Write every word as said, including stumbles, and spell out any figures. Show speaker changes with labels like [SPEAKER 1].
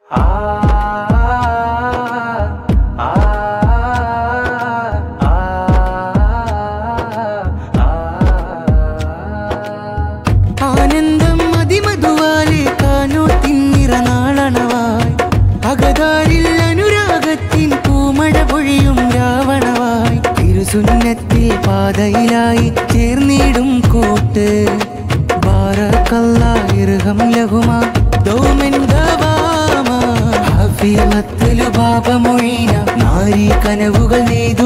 [SPEAKER 1] ആനന്ദം അതിമധുവാലെ കാനോത്തിൻ നിറനാളണവായി അകതാരിൽ അനുരാഗത്തിൻ പൂമഴ പൊഴിയും രാവണവായി തിരുസുന്നത്തിൽ പാതയിലായി ചേർന്നിടും കൂട്ട് ബാറക്കല്ലാഹ് ഇർഹം ലഹുമാ ദൗമൻ ദവാമാ ഹഫീളത്തുൽ ബാബ മൊഴീന നാരി കനവുകൾ നെയ്തു